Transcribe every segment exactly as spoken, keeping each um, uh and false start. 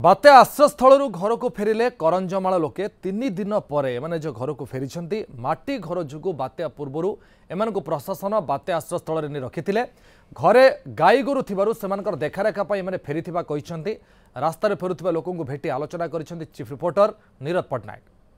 बात्या आश्रयस्थल घर को फेरिले करंजमाल लोके तीन दिन पर एमाने जो घर को फेरी माटी घर जुगु बात्या पूर्वर एम प्रशासन बात्या आश्रयस्थल में रखिते घरे गाई गोरु थिबारु सेमानकर देखारेखा एमाने फेरिथिबा कहिसेंती। रास्तार फेरुथिबा लोकंकु भेटी आलोचना करिसेंती चीफ रिपोर्टर नीरज पट्टनायक।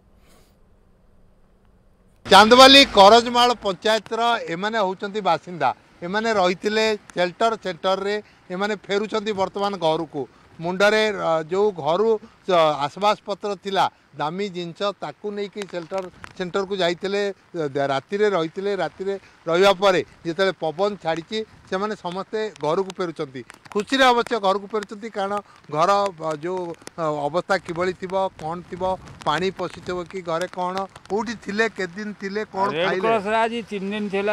चांदवाली करंजमाल पंचायत एमाने होउचंती बासिंदा एमाने रहिथिले शेल्टर सेंटर रे एमाने फेरुचंती वर्तमान घर को मुंडरे जो घर आसबास पत्र थिला दामी जिनस ताकू नहीं कि शेल्टर सेंटर को जाइए राति रही राति रहा पर जिते पवन छाड़ी से मैंने समस्ते घर को फेरुंट खुशी अवश्य घर को फेरुंट कारण घर जो अवस्था किभली थी कौन थी पानी पशि थो कि घरे कौन कौटी थे के दिन थे कौन आज तीन दिन थी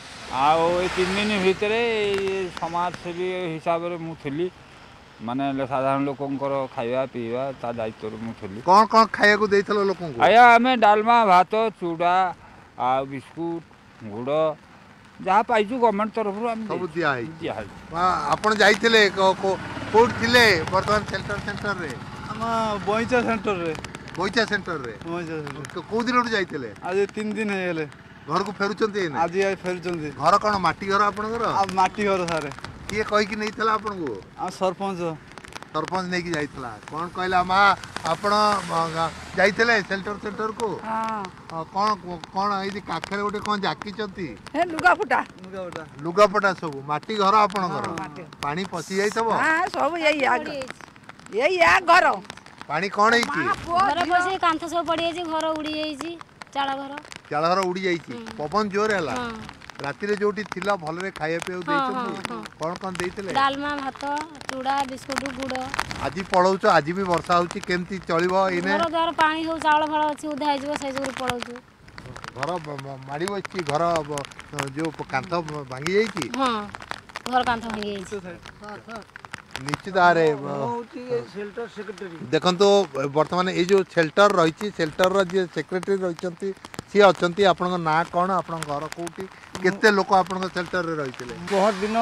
तीन दिन भितर समाजसेवी हिसाब से मुझे माने साधारण लोकंकर खाଇବା पीवा ता दायित्व मुझे कौन कौन खाया को देइथलो लोकन को आया हमें डालमा भात चूड़ा आ बिस्कुट गुड़ जहाँ पाइछु गवर्नमेंट तरफ सब दिया है आपण जाइथिले कोड थिले वर्तमान शेल्टर सेंटर रे हम बोईचा सेंटर रे बोईचा सेंटर रे बोईचा को दिन उठ जाइथिले आज तीन दिन हे गेले घर को फेरुचंती आज आई फेरुचंती घर कोन माटी घर आपन घर आ माटी घर सारे किए कहि कि नहीं थला आपन को आ सरपंच सरपंच नहीं कि जाइथला कौन कहला मा आपण जाइथले शेल्टर सेंटर को हां कौन कौन एदी काखरे गोटे कौन जाकी चंती हे लुगापटा लुगापटा लुगापटा सब माटी घर आपन घर पानी पसी जाई तबो हां सब यही आग यही आ घर पानी कौन है कि घर पसे कांथ सब पड़ी जाई घर उड़ी जाई छी चाला घर चाला घर उड़ी जाई छी पवन जोर हैला राति रे जोटी थिला भल रे खाए पे देइछो कोन कोन देइतले डालमा भात चूड़ा बिस्कुट गुड़ आज पळौचो आज भी वर्षा होची केमती चलिबो इने घर द्वार पानी हो चावल फळ अछि उधा आइ जबो सै जोर पळौचो घर माडी बछि घर जो कांथ भांगी जाई छी हां घर कांथ भांगी जाई छी निश्चित आरे शेल्टर सेक्रेटरी देखंतो वर्तमान ए जो शेल्टर रही शेल्टर रो जे सेक्रेटरी रहिचंती सी अछंती आपन ना कोन आपन घर कोठी केते लोक आपन शेल्टर रे रहितले बहुत दिन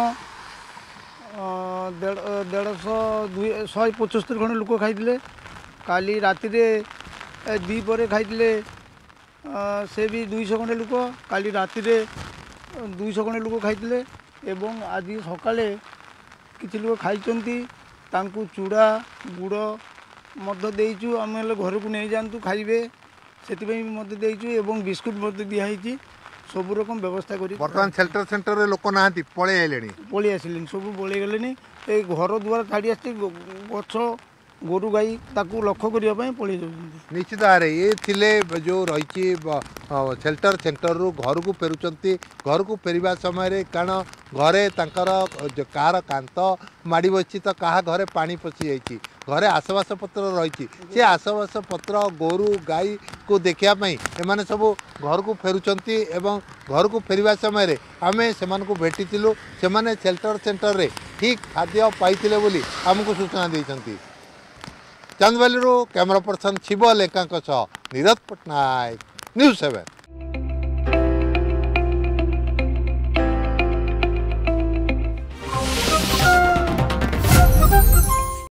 डेढ़ सौ शहे पचहत्तर खंड लोक खाई काली राति दी पर खाई से भी दुई सौ खंडे लोक काली राति दुई सौ खंडे लोक खाई एवं आज सकाले किसी लोक खाई चूड़ा गुड़ मद देचु आम घर को नहीं जातु खाइबे से देचु एवं बिस्कुट दिखाई सब रकम व्यवस्था करी वर्तमान शेल्टर सेंटर रे लोक नांती पळे आइलेनी पळे आसिलेनी सब पळे गलेनी ए घर द्वार छाड़ी आस्ते गछ गोरु गाई ताकू लक्ष्य करिया पय पळे जाउछन्ती निश्चित आरे ये थिले जो रही शेल्टर सेंटर रु घर को फेरुचंती घर को फेरिबा समय रे कारण घरे तांकर कार कांत माड़ी बची तो कहा घरे पानी पसी जाइछि घरे आसबास पत्र रही से आसबास पत्र गोरु गाई को देखिया पई एमाने सब घर को फेरुचंती एवं घर को फेरिबा समय रे आमे सेमान को भेटितिलु सेमाने शेल्टर सेंटर रे ठीक खाद्य पाइतिले बोली हमको सूचना देइछंती। Chandbali camera person Shiv Lekha Neeraj Patnaik news seven.